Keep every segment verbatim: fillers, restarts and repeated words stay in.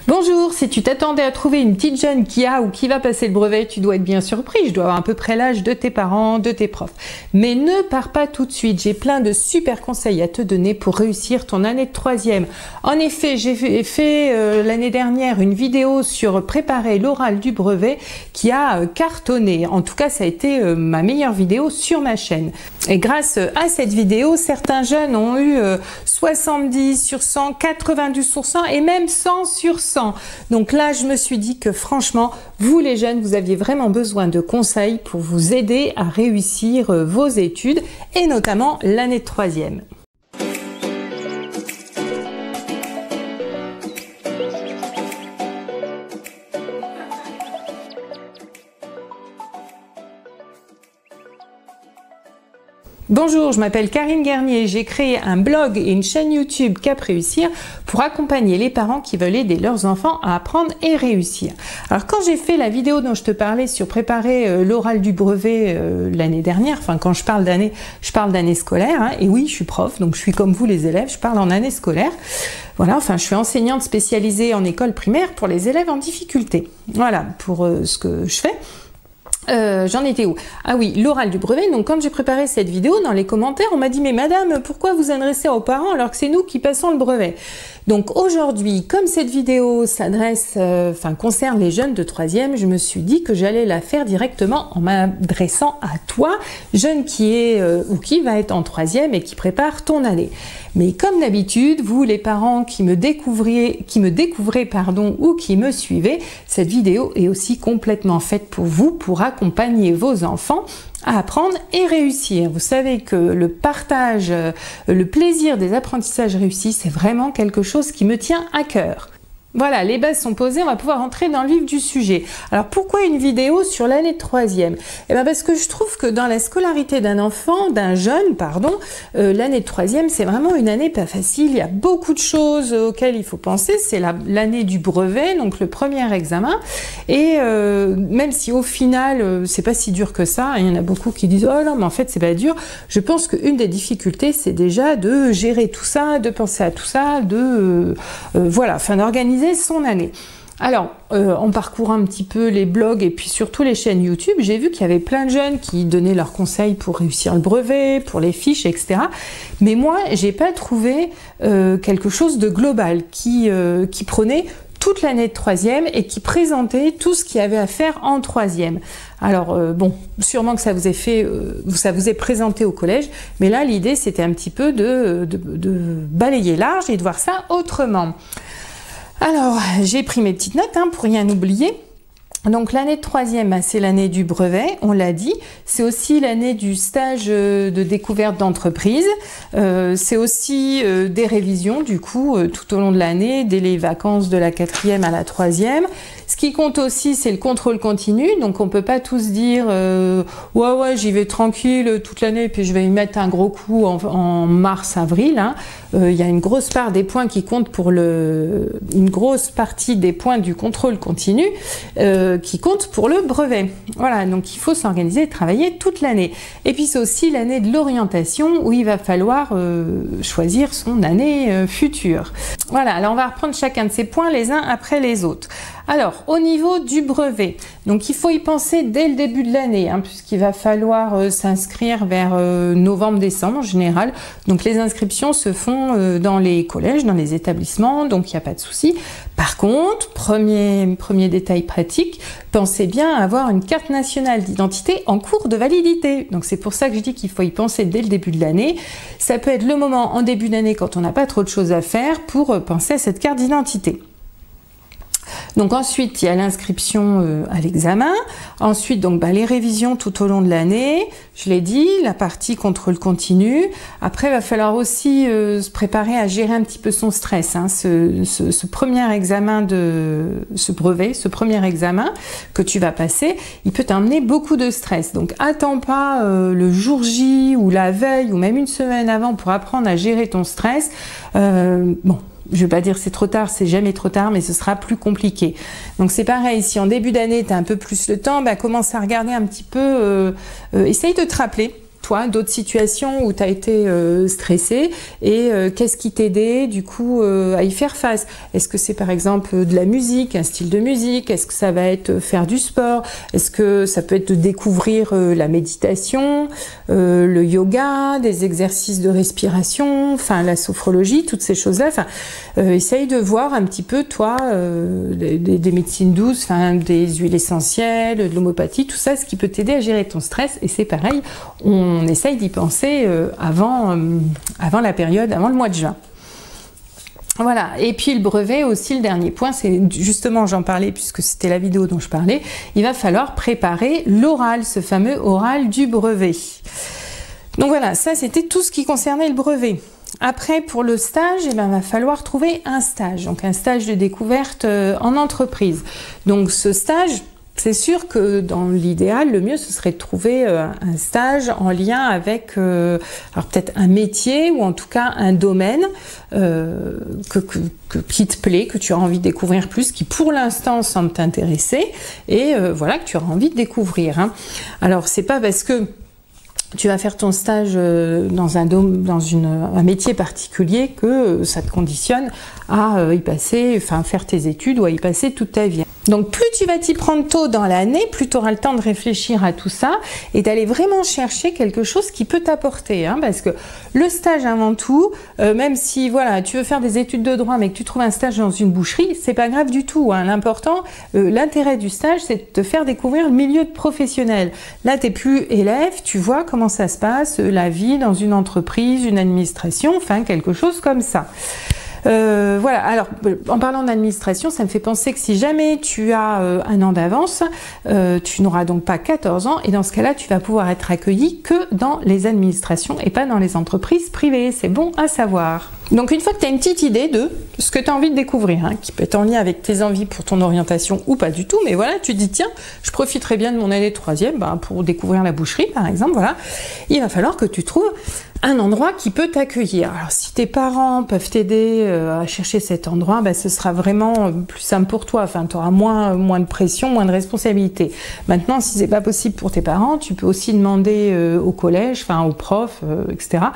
Bonjour, si tu t'attendais à trouver une petite jeune qui a ou qui va passer le brevet, tu dois être bien surpris. Je dois avoir à peu près l'âge de tes parents, de tes profs. Mais ne pars pas tout de suite. J'ai plein de super conseils à te donner pour réussir ton année de troisième. En effet, j'ai fait, fait euh, l'année dernière une vidéo sur préparer l'oral du brevet qui a euh, cartonné. En tout cas, ça a été euh, ma meilleure vidéo sur ma chaîne. Et grâce à cette vidéo, certains jeunes ont eu euh, soixante-dix sur cent, quatre-vingt-douze sur cent et même cent sur cent. Donc là, je me suis dit que franchement, vous les jeunes, vous aviez vraiment besoin de conseils pour vous aider à réussir vos études et notamment l'année de troisième. Bonjour, je m'appelle Karine Garnier, j'ai créé un blog et une chaîne YouTube Cap Réussir pour accompagner les parents qui veulent aider leurs enfants à apprendre et réussir. Alors quand j'ai fait la vidéo dont je te parlais sur préparer euh, l'oral du brevet euh, l'année dernière, enfin quand je parle d'année, je parle d'année scolaire, hein, et oui je suis prof, donc je suis comme vous les élèves, je parle en année scolaire. Voilà, enfin je suis enseignante spécialisée en école primaire pour les élèves en difficulté. Voilà pour euh, ce que je fais. Euh, j'en étais où? Ah oui, l'oral du brevet. Donc quand j'ai préparé cette vidéo, dans les commentaires, on m'a dit « Mais madame, pourquoi vous adressez aux parents alors que c'est nous qui passons le brevet ?» Donc aujourd'hui, comme cette vidéo s'adresse, euh, enfin concerne les jeunes de troisième, je me suis dit que j'allais la faire directement en m'adressant à toi, jeune qui est euh, ou qui va être en troisième et qui prépare ton année. Mais comme d'habitude, vous les parents qui me découvriez, qui me découvrez pardon, ou qui me suivez, cette vidéo est aussi complètement faite pour vous, pour accompagner vos enfants à apprendre et réussir. Vous savez que le partage, le plaisir des apprentissages réussis, c'est vraiment quelque chose qui me tient à cœur. Voilà, les bases sont posées, on va pouvoir entrer dans le vif du sujet. Alors pourquoi une vidéo sur l'année de troisième? Eh bien parce que je trouve que dans la scolarité d'un enfant, d'un jeune, pardon, euh, l'année de troisième, c'est vraiment une année pas facile. Il y a beaucoup de choses auxquelles il faut penser. C'est l'année du brevet, donc le premier examen. Et euh, même si au final, euh, c'est pas si dur que ça, il y en a beaucoup qui disent « Oh non, mais en fait, c'est pas dur », je pense qu'une des difficultés, c'est déjà de gérer tout ça, de penser à tout ça, de... Euh, euh, voilà, enfin d'organiser son année. Alors, euh, en parcourant un petit peu les blogs et puis surtout les chaînes YouTube, j'ai vu qu'il y avait plein de jeunes qui donnaient leurs conseils pour réussir le brevet, pour les fiches, et cetera. Mais moi, j'ai pas trouvé euh, quelque chose de global qui, euh, qui prenait toute l'année de troisième et qui présentait tout ce qu'il y avait à faire en troisième. Alors euh, bon, sûrement que ça vous est fait, euh, ça vous est présenté au collège, mais là l'idée c'était un petit peu de, de, de balayer large et de voir ça autrement. Alors, j'ai pris mes petites notes hein, pour rien oublier. Donc l'année de troisième, c'est l'année du brevet, on l'a dit. C'est aussi l'année du stage de découverte d'entreprise. Euh, c'est aussi euh, des révisions, du coup, euh, tout au long de l'année, dès les vacances de la quatrième à la troisième. Ce qui compte aussi, c'est le contrôle continu. Donc on peut pas tous dire euh, ouais ouais j'y vais tranquille toute l'année puis je vais y mettre un gros coup en, en mars avril. Hein. Euh, y a une grosse part des points qui comptent pour le, une grosse partie des points du contrôle continu euh, qui compte pour le brevet. Voilà, donc il faut s'organiser et travailler toute l'année. Et puis c'est aussi l'année de l'orientation où il va falloir euh, choisir son année euh, future. Voilà, alors on va reprendre chacun de ces points les uns après les autres. Alors, au niveau du brevet, donc il faut y penser dès le début de l'année, hein, puisqu'il va falloir euh, s'inscrire vers euh, novembre-décembre en général. Donc les inscriptions se font euh, dans les collèges, dans les établissements, donc il n'y a pas de souci. Par contre, premier, premier détail pratique, pensez bien à avoir une carte nationale d'identité en cours de validité. Donc c'est pour ça que je dis qu'il faut y penser dès le début de l'année. Ça peut être le moment en début d'année quand on n'a pas trop de choses à faire pour euh, penser à cette carte d'identité. Donc ensuite, il y a l'inscription euh, à l'examen. Ensuite, donc bah, les révisions tout au long de l'année. Je l'ai dit, la partie contrôle continu. Après, il va falloir aussi euh, se préparer à gérer un petit peu son stress. Hein. Ce, ce, ce premier examen de ce brevet, ce premier examen que tu vas passer, il peut t'emmener beaucoup de stress. Donc, attends pas euh, le jour J ou la veille ou même une semaine avant pour apprendre à gérer ton stress. Euh, bon. Je ne vais pas dire c'est trop tard, c'est jamais trop tard, mais ce sera plus compliqué. Donc c'est pareil, si en début d'année tu as un peu plus le temps, bah, commence à regarder un petit peu, euh, euh, essaye de te rappeler toi, d'autres situations où tu as été euh, stressé et euh, qu'est-ce qui t'aidait du coup euh, à y faire face? Est-ce que c'est par exemple de la musique, un style de musique? Est-ce que ça va être faire du sport? Est-ce que ça peut être de découvrir euh, la méditation, euh, le yoga, des exercices de respiration, enfin la sophrologie, toutes ces choses-là. Enfin, euh, essaye de voir un petit peu toi euh, des, des médecines douces, enfin des huiles essentielles, de l'homéopathie, tout ça, ce qui peut t'aider à gérer ton stress. Et c'est pareil, on essaye d'y penser euh, avant, euh, avant la période, avant le mois de juin. Voilà, et puis le brevet aussi, le dernier point, c'est justement, j'en parlais puisque c'était la vidéo dont je parlais, il va falloir préparer l'oral, ce fameux oral du brevet. Donc voilà, ça c'était tout ce qui concernait le brevet. Après, pour le stage, eh ben, il va falloir trouver un stage, donc un stage de découverte euh, en entreprise. Donc ce stage, c'est sûr que dans l'idéal, le mieux, ce serait de trouver euh, un stage en lien avec euh, alors peut-être un métier ou en tout cas un domaine euh, que, que, que, qui te plaît, que tu as envie de découvrir plus, qui pour l'instant semble t'intéresser et euh, voilà, que tu auras envie de découvrir. Hein. Alors, c'est pas parce que tu vas faire ton stage dans un, dans une, un métier particulier que ça te conditionne à y passer, enfin faire tes études ou à y passer toute ta vie. Donc plus tu vas t'y prendre tôt dans l'année, plus tu auras le temps de réfléchir à tout ça et d'aller vraiment chercher quelque chose qui peut t'apporter. Hein, parce que le stage avant tout, euh, même si voilà, tu veux faire des études de droit mais que tu trouves un stage dans une boucherie, c'est pas grave du tout. Hein. L'important, euh, l'intérêt du stage, c'est de te faire découvrir le milieu de professionnel. Là, tu n'es plus élève, tu vois comment ça se passe, la vie dans une entreprise, une administration, enfin quelque chose comme ça. Euh, voilà, alors en parlant d'administration, ça me fait penser que si jamais tu as euh, un an d'avance, euh, tu n'auras donc pas quatorze ans et dans ce cas-là, tu vas pouvoir être accueilli que dans les administrations et pas dans les entreprises privées. C'est bon à savoir. Donc une fois que tu as une petite idée de ce que tu as envie de découvrir, hein, qui peut être en lien avec tes envies pour ton orientation ou pas du tout, mais voilà, tu te dis tiens, je profiterai bien de mon année de troisième ben, pour découvrir la boucherie par exemple, voilà, il va falloir que tu trouves un endroit qui peut t'accueillir. Alors si tes parents peuvent t'aider euh, à chercher cet endroit, ben, ce sera vraiment plus simple pour toi, enfin tu auras moins, moins de pression, moins de responsabilité. Maintenant si c'est pas possible pour tes parents, tu peux aussi demander euh, au collège, enfin aux profs, euh, et cetera,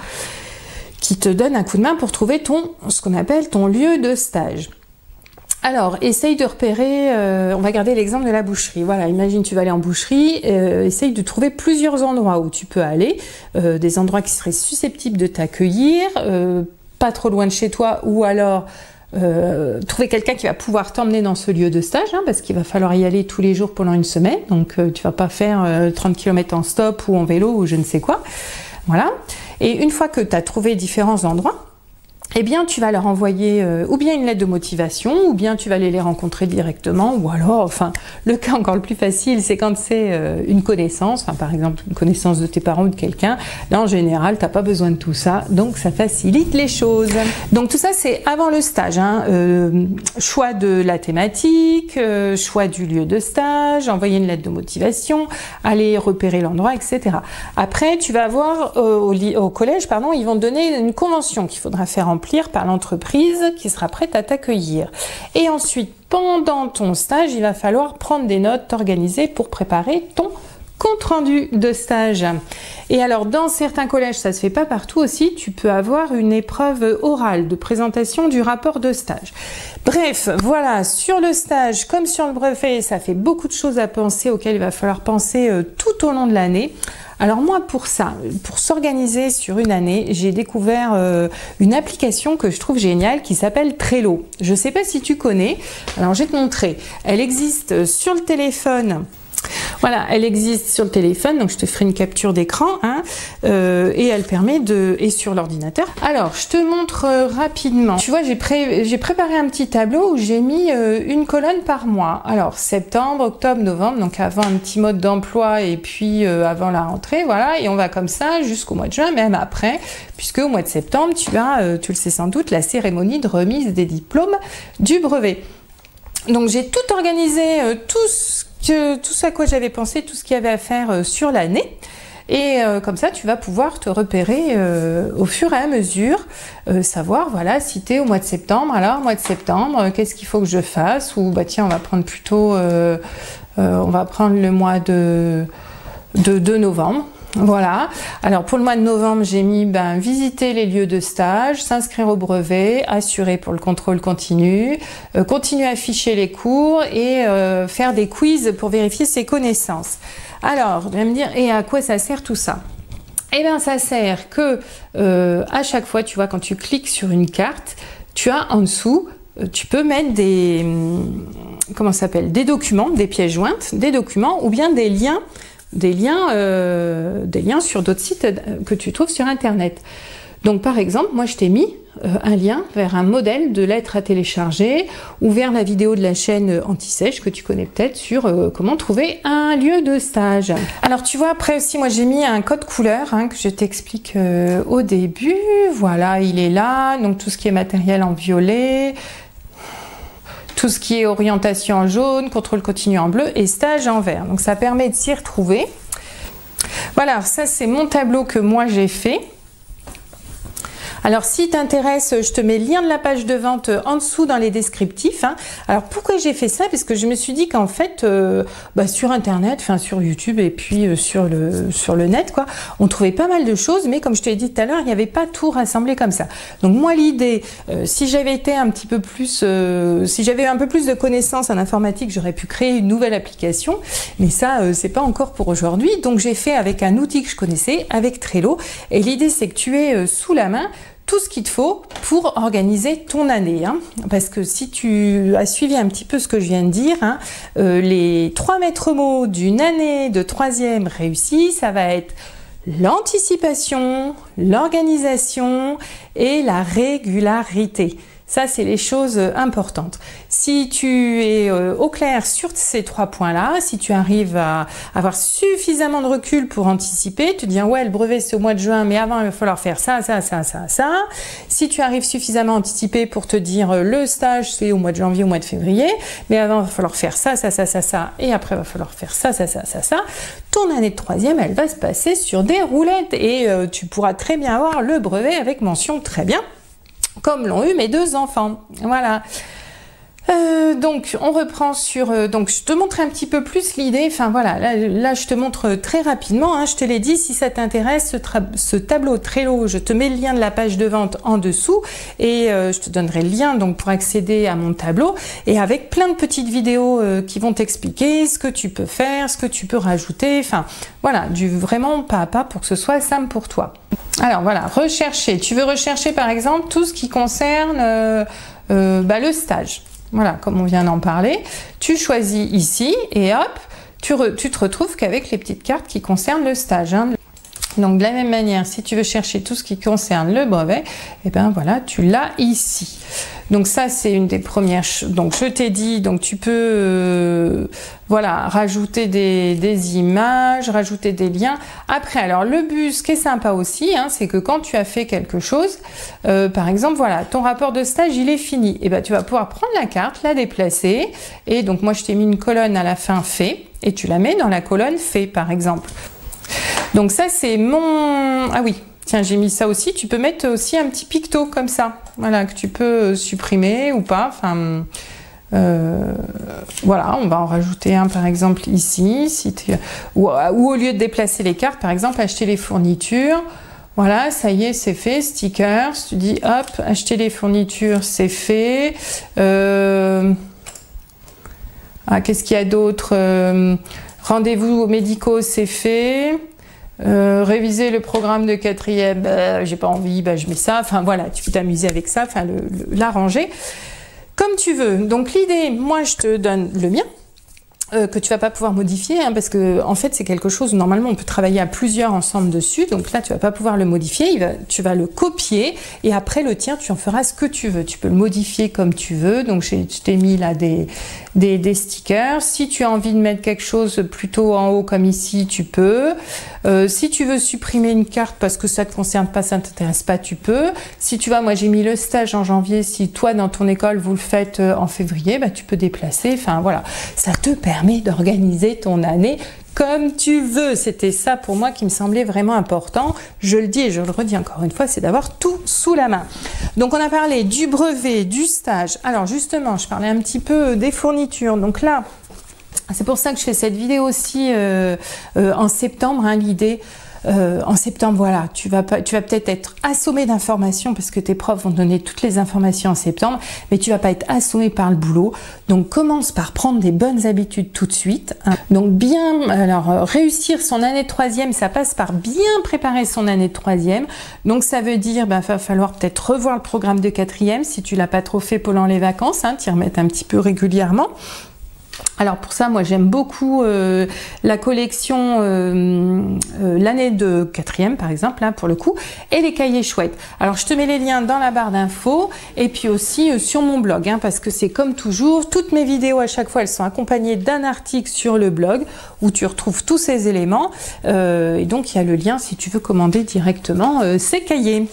qui te donne un coup de main pour trouver ton, ce qu'on appelle ton lieu de stage. Alors, essaye de repérer, euh, on va garder l'exemple de la boucherie. Voilà, imagine tu vas aller en boucherie, euh, essaye de trouver plusieurs endroits où tu peux aller, euh, des endroits qui seraient susceptibles de t'accueillir, euh, pas trop loin de chez toi, ou alors euh, trouver quelqu'un qui va pouvoir t'emmener dans ce lieu de stage, hein, parce qu'il va falloir y aller tous les jours pendant une semaine, donc euh, tu vas pas faire euh, trente kilomètres en stop ou en vélo ou je ne sais quoi. Voilà. Et une fois que tu as trouvé différents endroits, eh bien, tu vas leur envoyer euh, ou bien une lettre de motivation, ou bien tu vas aller les rencontrer directement, ou alors, enfin, le cas encore le plus facile, c'est quand c'est euh, une connaissance, enfin, par exemple, une connaissance de tes parents ou de quelqu'un. Là, en général, tu n'as pas besoin de tout ça, donc ça facilite les choses. Donc, tout ça, c'est avant le stage. Hein. Euh, choix de la thématique, euh, choix du lieu de stage, envoyer une lettre de motivation, aller repérer l'endroit, et cetera. Après, tu vas avoir euh, au, au collège, pardon, ils vont te donner une convention qu'il faudra faire remplir par l'entreprise qui sera prête à t'accueillir. Et ensuite, pendant ton stage, il va falloir prendre des notes, t'organiser pour préparer ton compte rendu de stage. Et alors, dans certains collèges, ça se fait pas partout aussi, tu peux avoir une épreuve orale de présentation du rapport de stage. Bref, voilà, sur le stage, comme sur le brevet, ça fait beaucoup de choses à penser, auxquelles il va falloir penser euh, tout au long de l'année. Alors moi, pour ça, pour s'organiser sur une année, j'ai découvert euh, une application que je trouve géniale qui s'appelle Trello. Je ne sais pas si tu connais, alors je vais te montrer. Elle existe sur le téléphone. Voilà, elle existe sur le téléphone, donc je te ferai une capture d'écran, hein, euh, et elle permet de... et sur l'ordinateur. Alors, je te montre euh, rapidement. Tu vois, j'ai pré... j'ai préparé un petit tableau où j'ai mis euh, une colonne par mois. Alors, septembre, octobre, novembre, donc avant un petit mode d'emploi et puis euh, avant la rentrée, voilà, et on va comme ça jusqu'au mois de juin, même après, puisque au mois de septembre, tu as, euh, tu le sais sans doute, la cérémonie de remise des diplômes du brevet. Donc, j'ai tout organisé, euh, tout ce Que, tout ce à quoi j'avais pensé, tout ce qu'il y avait à faire euh, sur l'année. Et euh, comme ça, tu vas pouvoir te repérer euh, au fur et à mesure, euh, savoir, voilà, si tu es au mois de septembre, alors mois de septembre, euh, qu'est-ce qu'il faut que je fasse? Ou bah tiens, on va prendre plutôt, euh, euh, on va prendre le mois de, de, de novembre. Voilà, alors pour le mois de novembre, j'ai mis ben, visiter les lieux de stage, s'inscrire au brevet, assurer pour le contrôle continu, euh, continuer à afficher les cours et euh, faire des quiz pour vérifier ses connaissances. Alors, vous allez me dire, et à quoi ça sert tout ça? Eh bien, ça sert que euh, à chaque fois, tu vois, quand tu cliques sur une carte, tu as en dessous, euh, tu peux mettre des, comment ça s'appelle, des documents, des pièces jointes, des documents ou bien des liens. Des liens, euh, des liens sur d'autres sites que tu trouves sur Internet. Donc par exemple, moi je t'ai mis euh, un lien vers un modèle de lettre à télécharger ou vers la vidéo de la chaîne Anti-Sèche que tu connais peut-être sur euh, comment trouver un lieu de stage. Alors tu vois, après aussi moi j'ai mis un code couleur hein, que je t'explique euh, au début. Voilà, il est là, donc tout ce qui est matériel en violet, tout ce qui est orientation en jaune, contrôle continu en bleu et stage en vert. Donc ça permet de s'y retrouver. Voilà, ça c'est mon tableau que moi j'ai fait. Alors si t'intéresse, je te mets le lien de la page de vente en dessous dans les descriptifs. Hein. Alors pourquoi j'ai fait ça? Parce que je me suis dit qu'en fait, euh, bah, sur Internet, enfin sur YouTube et puis euh, sur le sur le net, quoi, on trouvait pas mal de choses, mais comme je te l'ai dit tout à l'heure, il n'y avait pas tout rassemblé comme ça. Donc moi l'idée, euh, si j'avais été un petit peu plus, euh, si j'avais un peu plus de connaissances en informatique, j'aurais pu créer une nouvelle application, mais ça euh, c'est pas encore pour aujourd'hui. Donc j'ai fait avec un outil que je connaissais, avec Trello, et l'idée c'est que tu aies euh, sous la main tout ce qu'il te faut pour organiser ton année. Hein. Parce que si tu as suivi un petit peu ce que je viens de dire, hein, euh, les trois maîtres mots d'une année de troisième réussie, ça va être l'anticipation, l'organisation et la régularité. Ça, c'est les choses importantes. Si tu es euh, au clair sur ces trois points-là, si tu arrives à avoir suffisamment de recul pour anticiper, te dire ouais, le brevet c'est au mois de juin, mais avant il va falloir faire ça, ça, ça, ça, ça. Si tu arrives suffisamment à anticiper pour te dire euh, le stage c'est au mois de janvier, au mois de février, mais avant il va falloir faire ça, ça, ça, ça, ça, et après il va falloir faire ça, ça, ça, ça, ça. Ton année de troisième, elle va se passer sur des roulettes et euh, tu pourras très bien avoir le brevet avec mention très bien, comme l'ont eu mes deux enfants. Voilà. Euh, donc on reprend sur euh, donc je te montre un petit peu plus l'idée, enfin voilà, là, là je te montre très rapidement, hein, je te l'ai dit, si ça t'intéresse ce, ce tableau Trello, je te mets le lien de la page de vente en dessous et euh, je te donnerai le lien donc pour accéder à mon tableau et avec plein de petites vidéos euh, qui vont t'expliquer ce que tu peux faire, ce que tu peux rajouter, enfin voilà, du vraiment pas à pas pour que ce soit simple pour toi. Alors voilà, rechercher, tu veux rechercher par exemple tout ce qui concerne euh, euh, bah, le stage. Voilà, comme on vient d'en parler, tu choisis ici et hop, tu, re, tu te retrouves qu'avec les petites cartes qui concernent le stage. Hein. Donc de la même manière, si tu veux chercher tout ce qui concerne le brevet, et ben voilà, tu l'as ici. Donc ça c'est une des premières choses. Donc je t'ai dit, donc tu peux euh, voilà, rajouter des, des images, rajouter des liens. Après, alors le but, ce qui est sympa aussi, hein, c'est que quand tu as fait quelque chose, euh, par exemple, voilà, ton rapport de stage il est fini. Et ben tu vas pouvoir prendre la carte, la déplacer. Et donc moi je t'ai mis une colonne à la fin fait, et tu la mets dans la colonne fait par exemple. Donc ça c'est mon... Ah oui, tiens, j'ai mis ça aussi. Tu peux mettre aussi un petit picto comme ça. Voilà, que tu peux supprimer ou pas. Enfin, euh, voilà, on va en rajouter un par exemple ici. Si tu... ou, ou au lieu de déplacer les cartes, par exemple, acheter les fournitures. Voilà, ça y est, c'est fait. Stickers, tu dis hop, acheter les fournitures, c'est fait. Euh... Ah, qu'est-ce qu'il y a d'autre? euh... Rendez-vous médicaux, c'est fait. Euh, réviser le programme de quatrième, bah, j'ai pas envie, bah, je mets ça. Enfin voilà, tu peux t'amuser avec ça, enfin l'arranger comme tu veux. Donc l'idée, moi je te donne le mien. Euh, que tu vas pas pouvoir modifier hein, parce que en fait c'est quelque chose où normalement on peut travailler à plusieurs ensemble dessus, donc là tu vas pas pouvoir le modifier, il va, tu vas le copier et après le tien tu en feras ce que tu veux, tu peux le modifier comme tu veux. Donc je t'ai mis là des, des, des stickers, si tu as envie de mettre quelque chose plutôt en haut comme ici tu peux, euh, si tu veux supprimer une carte parce que ça te concerne pas, ça ne t'intéresse pas, tu peux. Si tu vois, moi j'ai mis le stage en janvier, si toi dans ton école vous le faites en février, bah, tu peux déplacer, enfin voilà, ça te permet d'organiser ton année comme tu veux. C'était ça pour moi qui me semblait vraiment important. Je le dis et je le redis encore une fois, c'est d'avoir tout sous la main. Donc on a parlé du brevet, du stage. Alors justement, je parlais un petit peu des fournitures. Donc là, c'est pour ça que je fais cette vidéo aussi euh, euh, en septembre, hein, l'idée. Euh, en septembre, voilà, tu vas, pas, tu vas peut-être être assommé d'informations parce que tes profs vont donner toutes les informations en septembre, mais tu vas pas être assommé par le boulot. Donc commence par prendre des bonnes habitudes tout de suite. Hein. Donc bien, alors euh, réussir son année de troisième, ça passe par bien préparer son année de troisième. Donc ça veut dire, ben, va falloir peut-être revoir le programme de quatrième si tu l'as pas trop fait pendant les vacances, hein, t'y remettre un petit peu régulièrement. Alors pour ça, moi j'aime beaucoup euh, la collection euh, euh, l'année de quatrième par exemple, là pour le coup, et les cahiers chouettes. Alors je te mets les liens dans la barre d'infos et puis aussi euh, sur mon blog, hein, parce que c'est comme toujours, toutes mes vidéos à chaque fois elles sont accompagnées d'un article sur le blog où tu retrouves tous ces éléments euh, et donc il y a le lien si tu veux commander directement euh, ces cahiers.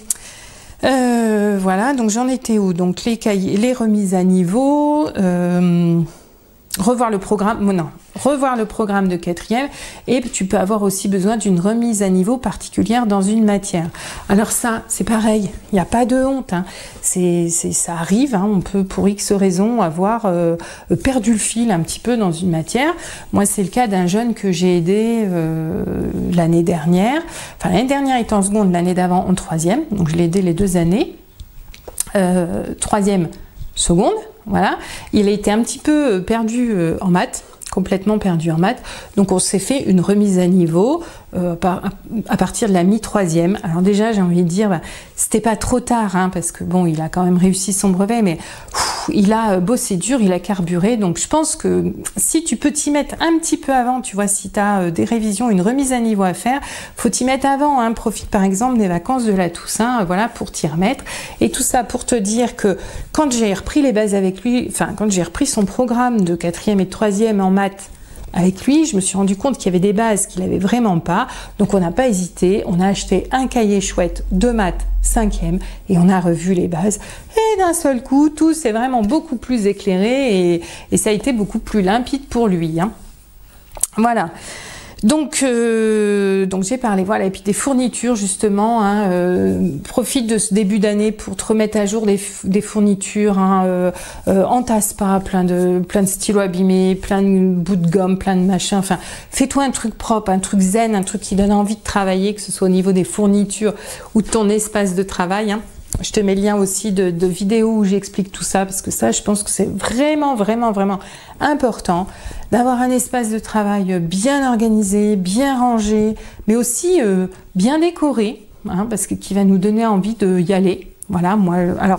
Euh, voilà, donc j'en étais où? Donc les cahiers, les remises à niveau. Euh, revoir le programme, non, revoir le programme de quatrième et tu peux avoir aussi besoin d'une remise à niveau particulière dans une matière. Alors ça, c'est pareil, il n'y a pas de honte, hein. C'est, c'est, ça arrive, hein. On peut pour X raisons avoir euh, perdu le fil un petit peu dans une matière. Moi, c'est le cas d'un jeune que j'ai aidé euh, l'année dernière, enfin l'année dernière il était en seconde, l'année d'avant en troisième, donc je l'ai aidé les deux années, euh, troisième, seconde. Voilà, il a été un petit peu perdu en maths, complètement perdu en maths, donc on s'est fait une remise à niveau euh, par, à partir de la mi-troisième. Alors déjà, j'ai envie de dire, bah, c'était pas trop tard, hein, parce que bon, il a quand même réussi son brevet, mais pff, il a bossé dur, il a carburé, donc je pense que si tu peux t'y mettre un petit peu avant, tu vois, si tu as euh, des révisions, une remise à niveau à faire, faut t'y mettre avant, hein, profite par exemple des vacances de la Toussaint, euh, voilà, pour t'y remettre, et tout ça pour te dire que quand j'ai repris les bases avec lui, enfin, quand j'ai repris son programme de quatrième et de troisième en maths, avec lui, je me suis rendu compte qu'il y avait des bases qu'il n'avait vraiment pas, donc on n'a pas hésité, on a acheté un cahier chouette de maths cinquième et on a revu les bases et d'un seul coup, tout s'est vraiment beaucoup plus éclairé et, et ça a été beaucoup plus limpide pour lui, hein. Voilà. Donc, euh, donc j'ai parlé, voilà, et puis des fournitures justement, hein, euh, profite de ce début d'année pour te remettre à jour des, des fournitures, hein, euh, euh, entasse pas plein de, plein de stylos abîmés, plein de bouts de gomme, plein de machins, enfin, fais-toi un truc propre, un truc zen, un truc qui donne envie de travailler, que ce soit au niveau des fournitures ou de ton espace de travail, hein. Je te mets le lien aussi de, de vidéos où j'explique tout ça, parce que ça, je pense que c'est vraiment, vraiment, vraiment important d'avoir un espace de travail bien organisé, bien rangé, mais aussi euh, bien décoré, hein, parce que qui va nous donner envie d'y aller. Voilà, moi, alors,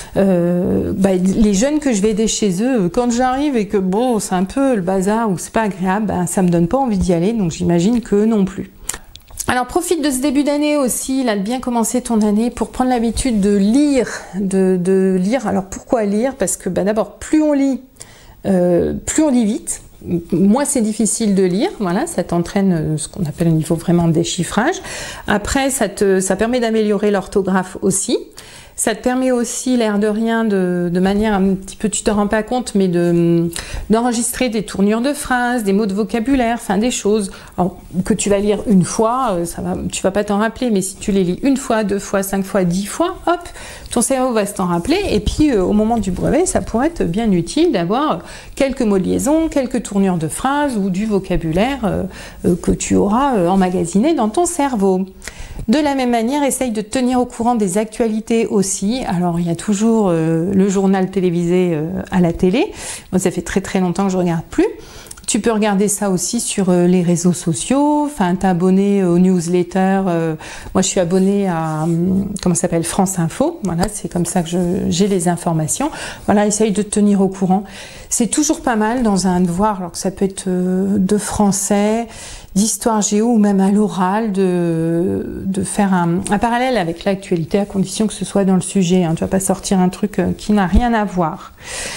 euh, bah, les jeunes que je vais aider chez eux, quand j'arrive et que bon, c'est un peu le bazar ou c'est pas agréable, bah, ça me donne pas envie d'y aller, donc j'imagine que non plus. Alors profite de ce début d'année aussi, là, de bien commencer ton année pour prendre l'habitude de lire, de, de lire. Alors pourquoi lire? Parce que bah, d'abord, plus on lit, euh, plus on lit vite. Moins c'est difficile de lire, voilà, ça t'entraîne ce qu'on appelle au niveau vraiment de déchiffrage. Après, ça, te, ça permet d'améliorer l'orthographe aussi. Ça te permet aussi, l'air de rien, de, de manière un petit peu, tu te rends pas compte, mais de d'enregistrer des tournures de phrases, des mots de vocabulaire, enfin des choses alors, que tu vas lire une fois, ça va, tu vas pas t'en rappeler, mais si tu les lis une fois, deux fois, cinq fois, dix fois, hop, ton cerveau va s'en rappeler, et puis euh, au moment du brevet, ça pourrait être bien utile d'avoir quelques mots de liaison, quelques tournures de phrases ou du vocabulaire euh, euh, que tu auras euh, emmagasiné dans ton cerveau. De la même manière, essaye de te tenir au courant des actualités aussi. Alors, il y a toujours euh, le journal télévisé euh, à la télé. Moi, ça fait très très longtemps que je regarde plus. Tu peux regarder ça aussi sur euh, les réseaux sociaux, enfin t'abonner aux newsletters. Euh, moi, je suis abonnée à, comment ça s'appelle, France Info. Voilà, c'est comme ça que j'ai les informations. Voilà, essaye de te tenir au courant. C'est toujours pas mal dans un devoir, alors que ça peut être euh, de français, d'histoire géo ou même à l'oral, de, de faire un, un parallèle avec l'actualité à condition que ce soit dans le sujet. Hein. Tu vas pas sortir un truc euh, qui n'a rien à voir.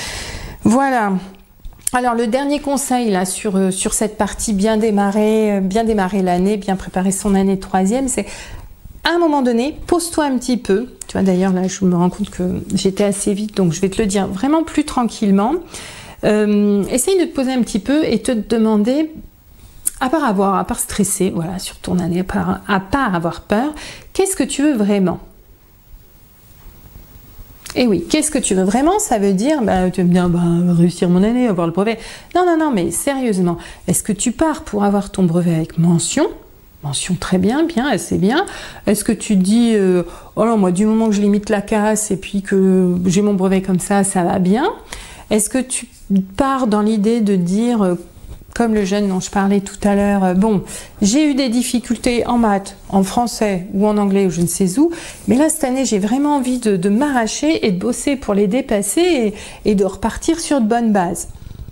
Voilà. Alors le dernier conseil là sur, euh, sur cette partie bien démarrer, euh, bien démarrer l'année, bien préparer son année de troisième, c'est à un moment donné, pose-toi un petit peu. Tu vois d'ailleurs là je me rends compte que j'étais assez vite, donc je vais te le dire vraiment plus tranquillement. Euh, essaye de te poser un petit peu et te demander, à part avoir, à part stresser, voilà, sur ton année, à part, à part avoir peur, qu'est-ce que tu veux vraiment? Et oui, qu'est-ce que tu veux vraiment? Ça veut dire, bah, tu vas me dire, bah, réussir mon année, avoir le brevet. Non, non, non, mais sérieusement, est-ce que tu pars pour avoir ton brevet avec mention? Mention très bien, bien, assez bien. Est-ce que tu te dis, euh, oh non, moi du moment que je limite la casse et puis que j'ai mon brevet comme ça, ça va bien? Est-ce que tu pars dans l'idée de dire, euh, comme le jeune dont je parlais tout à l'heure, euh, bon, j'ai eu des difficultés en maths, en français ou en anglais ou je ne sais où, mais là cette année j'ai vraiment envie de, de m'arracher et de bosser pour les dépasser et, et de repartir sur de bonnes bases.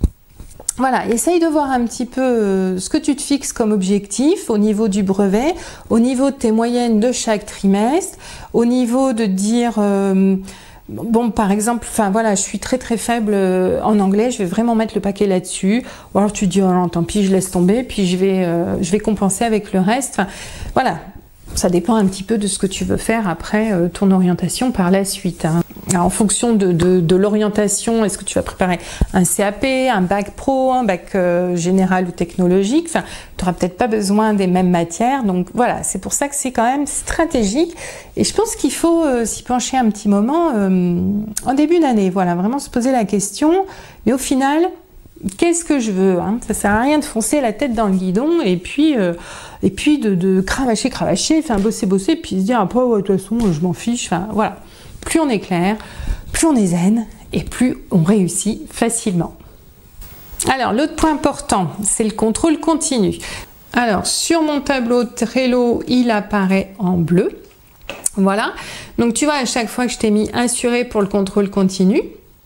Voilà, essaye de voir un petit peu ce que tu te fixes comme objectif au niveau du brevet, au niveau de tes moyennes de chaque trimestre, au niveau de dire, euh, bon par exemple, enfin voilà, je suis très très faible en anglais, je vais vraiment mettre le paquet là-dessus, ou alors tu te dis, oh non, tant pis, je laisse tomber, puis je vais, euh, je vais compenser avec le reste, enfin voilà. Ça dépend un petit peu de ce que tu veux faire après euh, ton orientation par la suite. Hein. Alors, en fonction de, de, de l'orientation, est-ce que tu vas préparer un C A P, un bac pro, un bac euh, général ou technologique? Enfin, tu n'auras peut-être pas besoin des mêmes matières. Donc voilà, c'est pour ça que c'est quand même stratégique. Et je pense qu'il faut euh, s'y pencher un petit moment euh, en début d'année. Voilà, vraiment se poser la question. Mais au final, qu'est-ce que je veux, hein? Ça sert à rien de foncer la tête dans le guidon et puis, euh, et puis de, de cravacher, cravacher, enfin bosser, bosser, puis se dire après, ouais, de toute façon, je m'en fiche. Enfin, voilà. Plus on est clair, plus on est zen et plus on réussit facilement. Alors, l'autre point important, c'est le contrôle continu. Alors, sur mon tableau Trello, il apparaît en bleu. Voilà. Donc, tu vois, à chaque fois que je t'ai mis assuré pour le contrôle continu,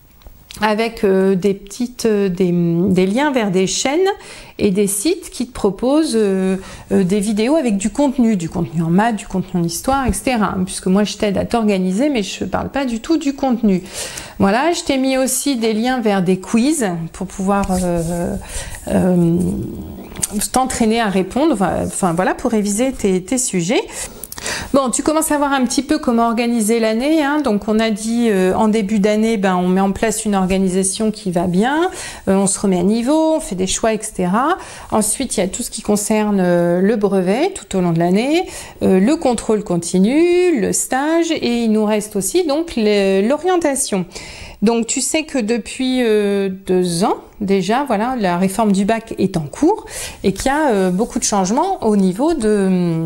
avec euh, des petites euh, des, des liens vers des chaînes et des sites qui te proposent euh, euh, des vidéos avec du contenu, du contenu en maths, du contenu en histoire, et cetera. Puisque moi je t'aide à t'organiser, mais je ne parle pas du tout du contenu. Voilà, je t'ai mis aussi des liens vers des quiz pour pouvoir euh, euh, t'entraîner à répondre, enfin voilà, pour réviser tes, tes sujets. Bon, tu commences à voir un petit peu comment organiser l'année, hein. Donc on a dit euh, en début d'année, ben, on met en place une organisation qui va bien, euh, on se remet à niveau, on fait des choix, et cetera. Ensuite, il y a tout ce qui concerne euh, le brevet tout au long de l'année, euh, le contrôle continu, le stage, et il nous reste aussi donc l'orientation. Donc tu sais que depuis euh, deux ans déjà, voilà, la réforme du bac est en cours et qu'il y a euh, beaucoup de changements au niveau de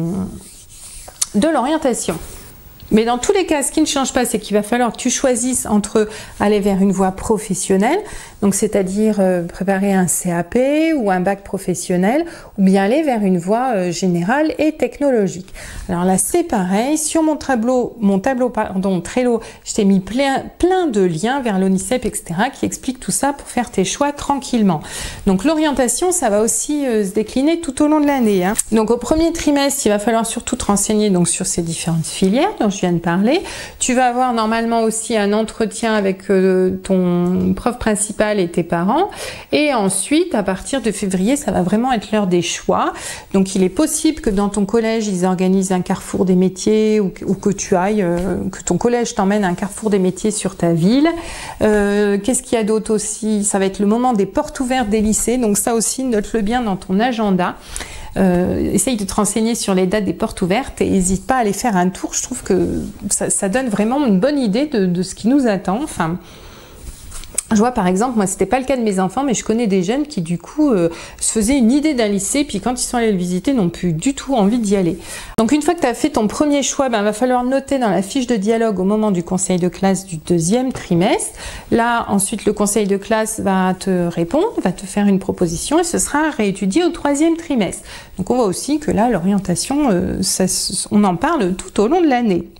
de l'orientation. Mais dans tous les cas, ce qui ne change pas, c'est qu'il va falloir que tu choisisses entre aller vers une voie professionnelle, donc c'est-à-dire euh, préparer un C A P ou un bac professionnel, ou bien aller vers une voie euh, générale et technologique. Alors là, c'est pareil. Sur mon tableau, mon tableau pardon, Trello, je t'ai mis plein, plein de liens vers l'ONICEP, et cetera, qui expliquent tout ça pour faire tes choix tranquillement. Donc l'orientation, ça va aussi euh, se décliner tout au long de l'année. Hein. Donc au premier trimestre, il va falloir surtout te renseigner donc, sur ces différentes filières dont je viens de parler. Tu vas avoir normalement aussi un entretien avec euh, ton prof principal et tes parents. Et ensuite, à partir de février, ça va vraiment être l'heure des choix. Donc, il est possible que dans ton collège, ils organisent un carrefour des métiers ou, ou que tu ailles, euh, que ton collège t'emmène à un carrefour des métiers sur ta ville. Euh, Qu'est-ce qu'il y a d'autre aussi? Ça va être le moment des portes ouvertes des lycées. Donc, ça aussi, note-le bien dans ton agenda. Euh, essaye de te renseigner sur les dates des portes ouvertes et n'hésite pas à aller faire un tour. Je trouve que ça, ça donne vraiment une bonne idée de, de ce qui nous attend. Enfin, je vois par exemple, moi c'était pas le cas de mes enfants, mais je connais des jeunes qui du coup euh, se faisaient une idée d'un lycée, puis quand ils sont allés le visiter, n'ont plus du tout envie d'y aller. Donc une fois que tu as fait ton premier choix, ben, va falloir noter dans la fiche de dialogue au moment du conseil de classe du deuxième trimestre. Là, ensuite, le conseil de classe va te répondre, va te faire une proposition et ce sera réétudié au troisième trimestre. Donc on voit aussi que là, l'orientation, euh, on en parle tout au long de l'année.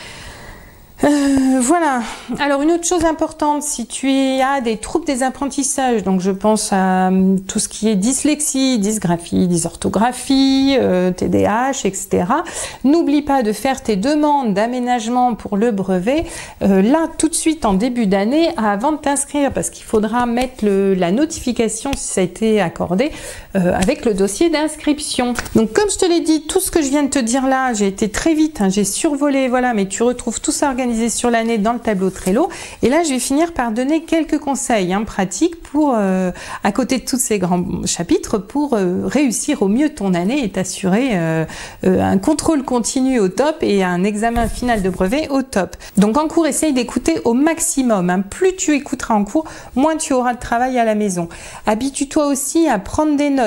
Euh, voilà. Alors une autre chose importante, si tu as des troubles des apprentissages, donc je pense à um, tout ce qui est dyslexie, dysgraphie, dysorthographie, euh, T D A H, et cetera. N'oublie pas de faire tes demandes d'aménagement pour le brevet euh, là tout de suite en début d'année avant de t'inscrire, parce qu'il faudra mettre le, la notification si ça a été accordé euh, avec le dossier d'inscription. Donc comme je te l'ai dit, tout ce que je viens de te dire là, j'ai été très vite, hein, j'ai survolé, voilà, mais tu retrouves tout ça organisé sur l'année dans le tableau Trello. Et là, je vais finir par donner quelques conseils hein, pratiques pour, euh, à côté de tous ces grands chapitres, pour euh, réussir au mieux ton année et t'assurer euh, euh, un contrôle continu au top et un examen final de brevet au top. Donc en cours, essaye d'écouter au maximum. Hein. Plus tu écouteras en cours, moins tu auras de travail à la maison. Habitue-toi aussi à prendre des notes.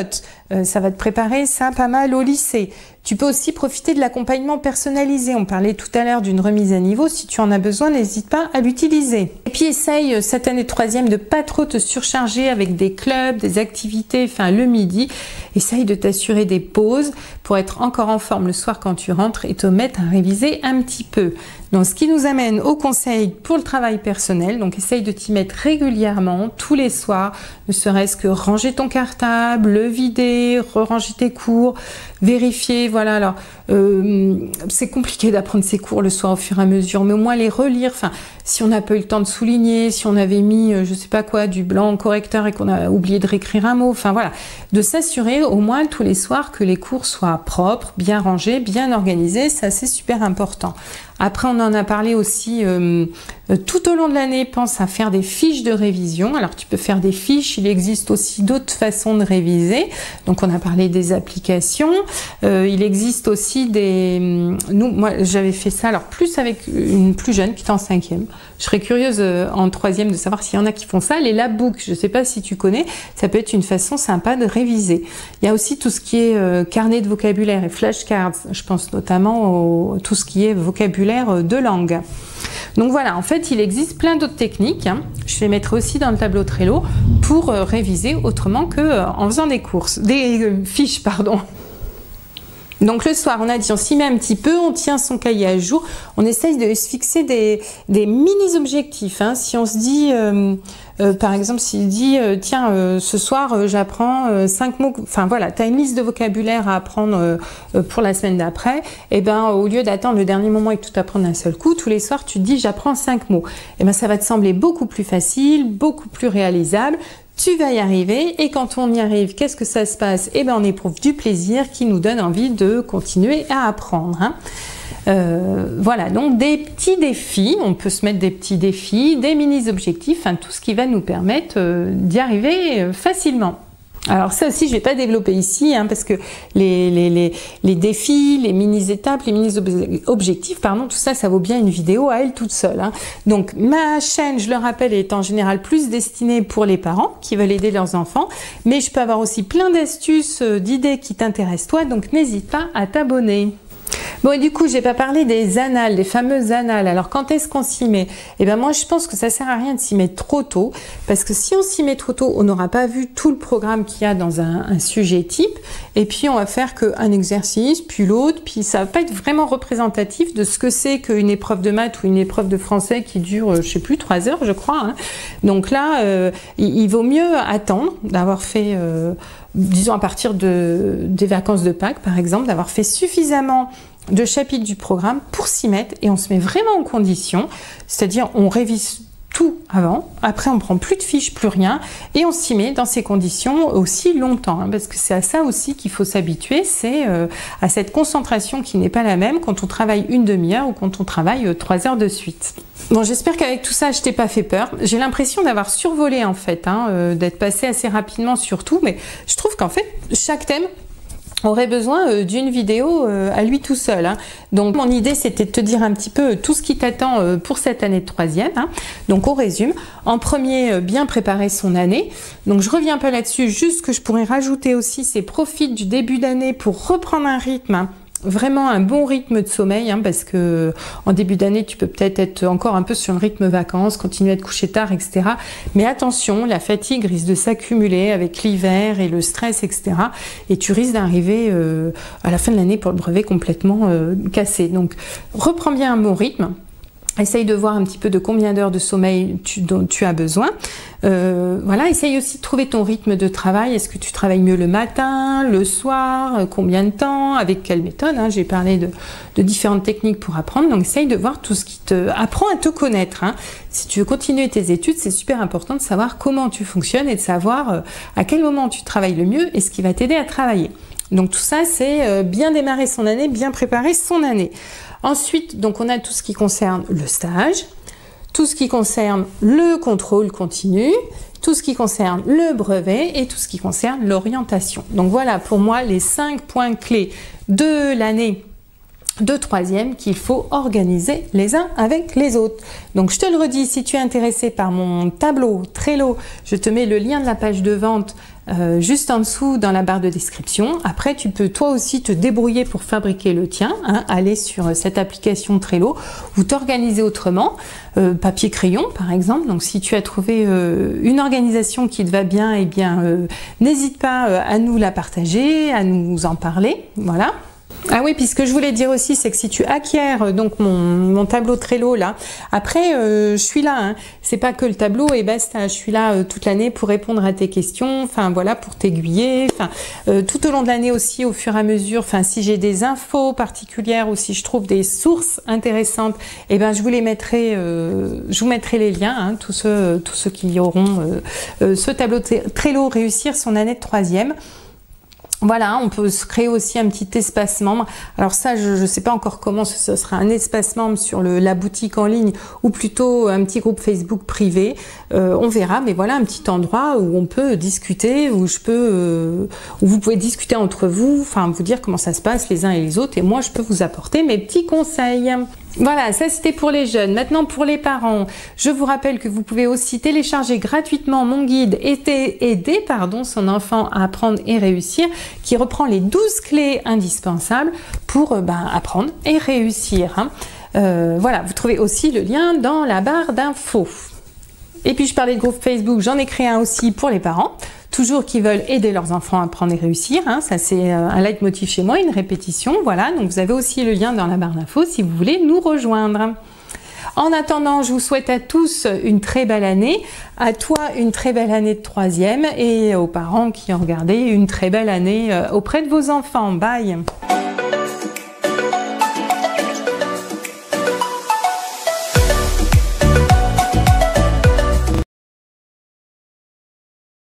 euh, ça va te préparer ça pas mal au lycée. Tu peux aussi profiter de l'accompagnement personnalisé. On parlait tout à l'heure d'une remise à niveau. Si tu en as besoin, n'hésite pas à l'utiliser. Et puis essaye cette année de troisième de pas trop te surcharger avec des clubs, des activités, enfin le midi. Essaye de t'assurer des pauses pour être encore en forme le soir quand tu rentres et te mettre à réviser un petit peu. Donc ce qui nous amène au conseil pour le travail personnel. Donc essaye de t'y mettre régulièrement, tous les soirs, ne serait-ce que ranger ton cartable, le vider, re-ranger tes cours, vérifier. Voilà, alors euh, c'est compliqué d'apprendre ses cours le soir au fur et à mesure, mais au moins les relire. Enfin, si on n'a pas eu le temps de souligner, si on avait mis, je sais pas quoi, du blanc en correcteur et qu'on a oublié de réécrire un mot, enfin voilà, de s'assurer au moins tous les soirs que les cours soient propres, bien rangés, bien organisés, ça c'est super important. Après, on en a parlé aussi euh, tout au long de l'année, pense à faire des fiches de révision. Alors, tu peux faire des fiches, il existe aussi d'autres façons de réviser. Donc, on a parlé des applications. Euh, il existe aussi des... Nous, moi, j'avais fait ça, alors plus avec une plus jeune qui est en cinquième. Je serais curieuse euh, en troisième de savoir s'il y en a qui font ça. Les labbooks, je ne sais pas si tu connais, ça peut être une façon sympa de réviser. Il y a aussi tout ce qui est euh, carnet de vocabulaire et flashcards. Je pense notamment à tout ce qui est vocabulaire de langue. Donc voilà, en fait, il existe plein d'autres techniques. Hein. Je les mettrai aussi dans le tableau Trello pour euh, réviser autrement que euh, en faisant des courses, des euh, fiches, pardon. Donc le soir, on a dit, on s'y met un petit peu, on tient son cahier à jour, on essaye de se fixer des, des mini-objectifs. Hein. Si on se dit, euh, euh, par exemple, s'il dit, euh, tiens, euh, ce soir, euh, j'apprends euh, cinq mots, enfin voilà, tu as une liste de vocabulaire à apprendre euh, pour la semaine d'après, et ben au lieu d'attendre le dernier moment et que tout apprendre d'un seul coup, tous les soirs, tu te dis, j'apprends cinq mots. Et ben ça va te sembler beaucoup plus facile, beaucoup plus réalisable. Tu vas y arriver et quand on y arrive, qu'est-ce que ça se passe? Eh bien, on éprouve du plaisir qui nous donne envie de continuer à apprendre. Hein. Euh, voilà, donc des petits défis, on peut se mettre des petits défis, des mini-objectifs, enfin, tout ce qui va nous permettre euh, d'y arriver euh, facilement. Alors ça aussi, je ne vais pas développer ici, hein, parce que les, les, les, les défis, les mini-étapes, les mini-objectifs, pardon, tout ça, ça vaut bien une vidéo à elle toute seule. Hein. Donc ma chaîne, je le rappelle, est en général plus destinée pour les parents qui veulent aider leurs enfants, mais je peux avoir aussi plein d'astuces, d'idées qui t'intéressent toi, donc n'hésite pas à t'abonner. Bon, et du coup, j'ai pas parlé des annales, des fameuses annales. Alors, quand est-ce qu'on s'y met? Eh bien, moi, je pense que ça sert à rien de s'y mettre trop tôt, parce que si on s'y met trop tôt, on n'aura pas vu tout le programme qu'il y a dans un, un sujet type, et puis on va faire qu'un exercice, puis l'autre, puis ça va pas être vraiment représentatif de ce que c'est qu'une épreuve de maths ou une épreuve de français qui dure, je sais plus, trois heures, je crois. Hein. Donc là, euh, il, il vaut mieux attendre d'avoir fait... Euh, disons à partir de, des vacances de Pâques par exemple, d'avoir fait suffisamment de chapitres du programme pour s'y mettre et on se met vraiment en condition, c'est-à-dire on révise tout avant, après on prend plus de fiches, plus rien et on s'y met dans ces conditions aussi longtemps, hein, parce que c'est à ça aussi qu'il faut s'habituer, c'est euh, à cette concentration qui n'est pas la même quand on travaille une demi-heure ou quand on travaille euh, trois heures de suite. Bon, j'espère qu'avec tout ça, je t'ai pas fait peur. J'ai l'impression d'avoir survolé en fait, hein, euh, d'être passé assez rapidement sur tout, mais je trouve qu'en fait, chaque thème aurait besoin euh, d'une vidéo euh, à lui tout seul. Hein. Donc mon idée c'était de te dire un petit peu tout ce qui t'attend euh, pour cette année de troisième. Hein. Donc on résume. En premier, euh, bien préparer son année. Donc je reviens pas là-dessus, juste ce que je pourrais rajouter aussi, c'est profite du début d'année pour reprendre un rythme. Hein. Vraiment un bon rythme de sommeil, hein, parce que en début d'année, tu peux peut-être être encore un peu sur le rythme vacances, continuer à te coucher tard, et cetera. Mais attention, la fatigue risque de s'accumuler avec l'hiver et le stress, et cetera. Et tu risques d'arriver euh, à la fin de l'année pour le brevet complètement euh, cassé. Donc, reprends bien un bon rythme. Essaye de voir un petit peu de combien d'heures de sommeil tu, dont tu as besoin. Euh, voilà, essaye aussi de trouver ton rythme de travail. Est-ce que tu travailles mieux le matin, le soir, combien de temps, avec quelle méthode, hein. J'ai parlé de, de différentes techniques pour apprendre. Donc, essaye de voir tout ce qui te apprend à te connaître. Hein. Si tu veux continuer tes études, c'est super important de savoir comment tu fonctionnes et de savoir euh, à quel moment tu travailles le mieux et ce qui va t'aider à travailler. Donc, tout ça, c'est euh, bien démarrer son année, bien préparer son année. Ensuite, donc on a tout ce qui concerne le stage, tout ce qui concerne le contrôle continu, tout ce qui concerne le brevet et tout ce qui concerne l'orientation. Donc voilà pour moi les cinq points clés de l'année de troisième qu'il faut organiser les uns avec les autres. Donc je te le redis, si tu es intéressé par mon tableau Trello, je te mets le lien de la page de vente euh, juste en dessous dans la barre de description. Après, tu peux toi aussi te débrouiller pour fabriquer le tien, hein, aller sur cette application Trello ou t'organiser autrement, euh, papier crayon par exemple. Donc si tu as trouvé euh, une organisation qui te va bien, eh bien euh, n'hésite pas euh, à nous la partager, à nous en parler, voilà. Ah oui, puis ce que je voulais dire aussi, c'est que si tu acquiers donc mon, mon tableau Trello là, après euh, je suis là, hein. C'est pas que le tableau et basta, je suis là euh, toute l'année pour répondre à tes questions, enfin voilà, pour t'aiguiller, enfin euh, tout au long de l'année aussi, au fur et à mesure, enfin si j'ai des infos particulières ou si je trouve des sources intéressantes, et eh ben je vous les mettrai, euh, je vous mettrai les liens, hein, tous ceux, tous ceux qui auront euh, euh, ce tableau Trello réussir son année de troisième. Voilà, on peut se créer aussi un petit espace membre. Alors ça, je ne sais pas encore comment ce sera un espace membre sur le, la boutique en ligne ou plutôt un petit groupe Facebook privé. Euh, on verra, mais voilà un petit endroit où on peut discuter, où je peux, euh, où vous pouvez discuter entre vous, enfin vous dire comment ça se passe les uns et les autres, et moi je peux vous apporter mes petits conseils. Voilà, ça c'était pour les jeunes. Maintenant pour les parents, je vous rappelle que vous pouvez aussi télécharger gratuitement mon guide aider, aider pardon, son enfant à apprendre et réussir, qui reprend les douze clés indispensables pour euh, ben, apprendre et réussir. Hein. Euh, voilà, vous trouvez aussi le lien dans la barre d'infos. Et puis je parlais de groupe Facebook, j'en ai créé un aussi pour les parents, toujours qui veulent aider leurs enfants à apprendre et réussir, hein. Ça c'est un leitmotiv chez moi, une répétition, voilà, donc vous avez aussi le lien dans la barre d'infos si vous voulez nous rejoindre. En attendant, je vous souhaite à tous une très belle année, à toi une très belle année de troisième et aux parents qui ont regardé une très belle année auprès de vos enfants. Bye!